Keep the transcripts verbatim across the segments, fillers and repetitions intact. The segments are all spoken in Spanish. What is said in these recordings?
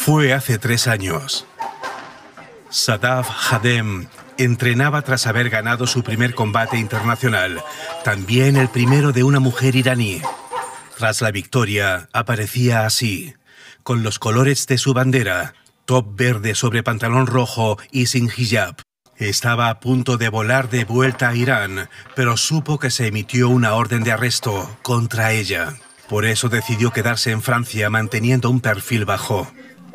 Fue hace tres años. Sadaf Hadem entrenaba tras haber ganado su primer combate internacional, también el primero de una mujer iraní. Tras la victoria, aparecía así, con los colores de su bandera, top verde sobre pantalón rojo y sin hijab. Estaba a punto de volar de vuelta a Irán, pero supo que se emitió una orden de arresto contra ella. Por eso decidió quedarse en Francia manteniendo un perfil bajo.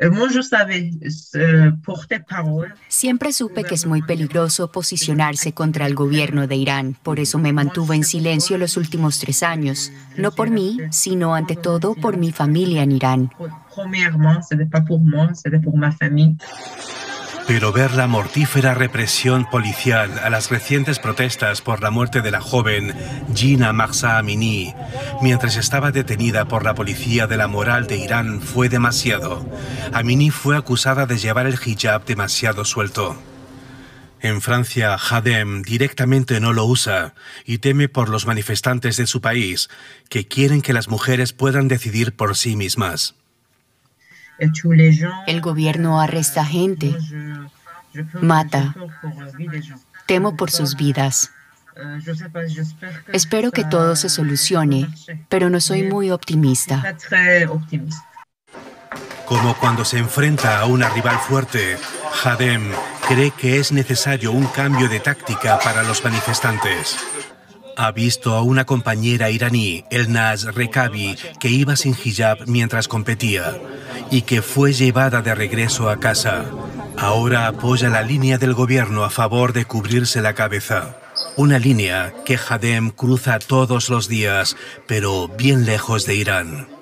Siempre supe que es muy peligroso posicionarse contra el gobierno de Irán. Por eso me mantuve en silencio los últimos tres años. No por mí, sino ante todo por mi familia en Irán. Pero ver la mortífera represión policial a las recientes protestas por la muerte de la joven Jina Mahsa Amini, mientras estaba detenida por la policía de la moral de Irán, fue demasiado. Amini fue acusada de llevar el hijab demasiado suelto. En Francia, Hadem directamente no lo usa y teme por los manifestantes de su país, que quieren que las mujeres puedan decidir por sí mismas. El gobierno arresta gente, mata. Temo por sus vidas. Espero que todo se solucione, pero no soy muy optimista. Como cuando se enfrenta a una rival fuerte, Hadem cree que es necesario un cambio de táctica para los manifestantes. Ha visto a una compañera iraní, Elnaz Rekabi, que iba sin hijab mientras competía y que fue llevada de regreso a casa. Ahora apoya la línea del gobierno a favor de cubrirse la cabeza. Una línea que Hadem cruza todos los días, pero bien lejos de Irán.